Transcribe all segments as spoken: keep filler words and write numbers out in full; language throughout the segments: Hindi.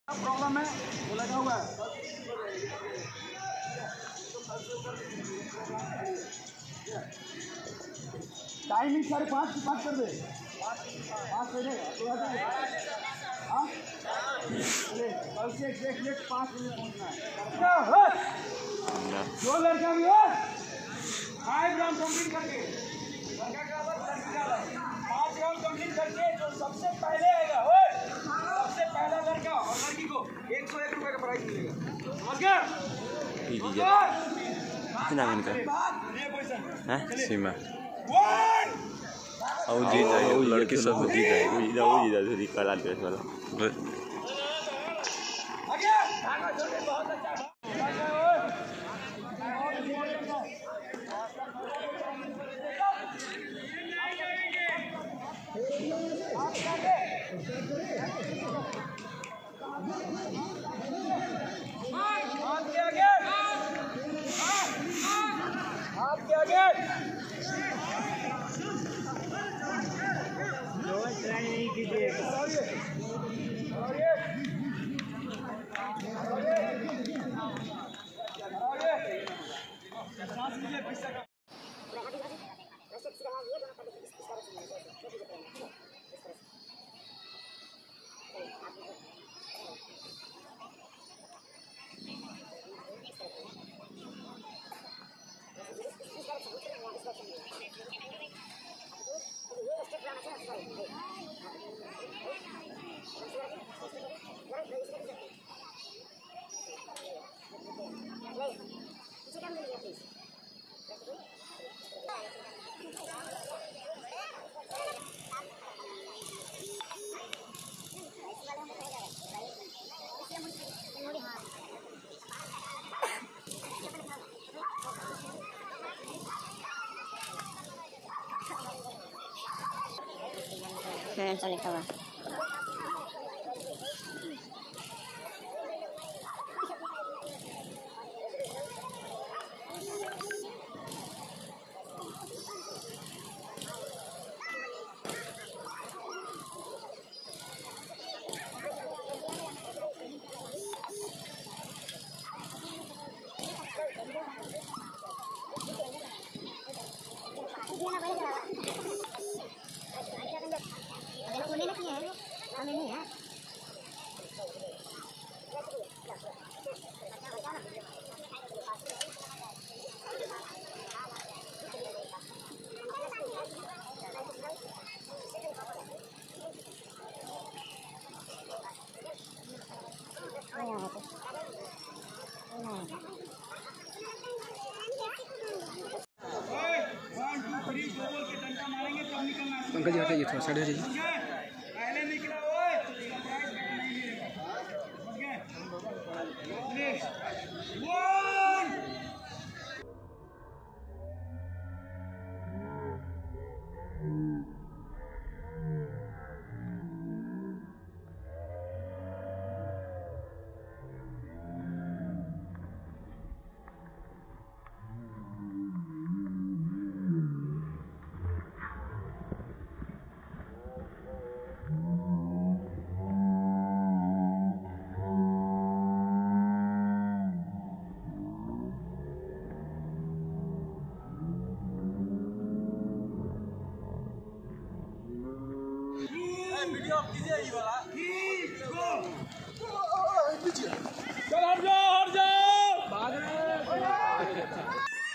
प्रॉब्लम है वो लगा हुआ है। टाइमिंग साढ़े पाँच से पाँच कर दे, पाँच बजे हाँ कल से एग्जैक्ट पाँच बजे पहुँचना है। जो लड़का भी हो फाइव राउंड कंप्लीट करके लड़का का लड़की का पाँच राउंड कंप्लीट करके जो सबसे पहले आएगा वो सबसे पहला लड़का और लड़की को एक सौ एक रुपये का प्राइज मिलेगा। समझ गया? कितना इनका हैं सीमा और जीत जाएगा, लड़की सब जीत जाएगी, इधर वो जीत जाएगी कला ड्रेस वाला। आपके आगे ट्राई नहीं कीजिए। Saya lihat apa? Uncle ji हटाइए थोड़ा साइड हटाइए। पहले निकला ओए इसका प्राइस नहीं मिलेगा। वीडियो कीजिए ये वाला चल हट जाओ हट जाओ भाग रहे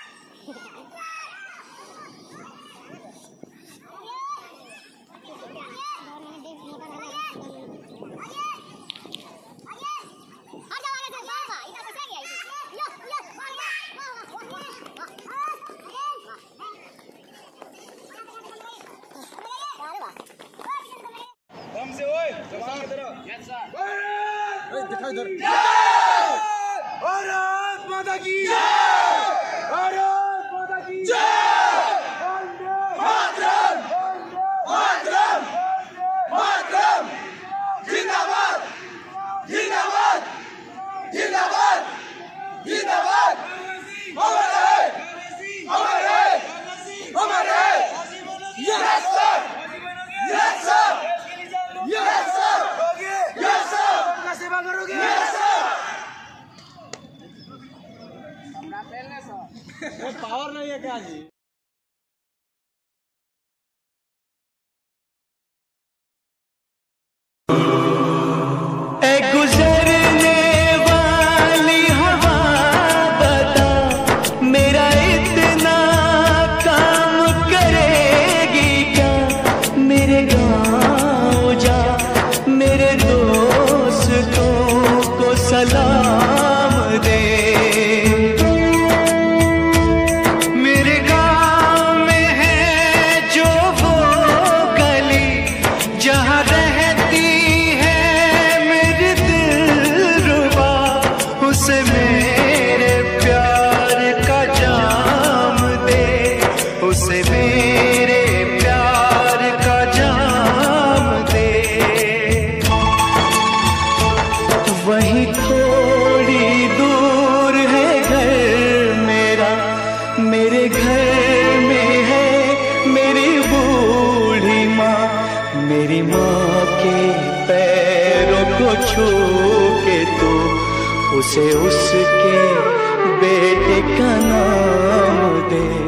से ओए जवान की तरफ यस सर ओए दिखाओ इधर। भारत माता की जय, भारत माता की जय, मातरम मातरम मातरम जिंदाबाद जिंदाबाद जिंदाबाद जिंदाबाद हमारे हमारे हमारे yes sir yes sir Yes sir! Yes sir! Yes sir! Power नहीं है क्या जी? गुजरने वाली हवा बता मेरा इतना काम करेगी क्या? मेरे गाँव जा मेरे दोस्तों को सलाम दे। मेरे गाँव में है जो वो गली जहाँ रहती उसे मेरे प्यार का जाम दे, उसे मेरे प्यार का जाम दे। वहीं थोड़ी दूर है घर मेरा, मेरे घर में है मेरी बूढ़ी माँ। मेरी माँ के पैरों को छू के तो उसे उसके बेटे का नाम दे।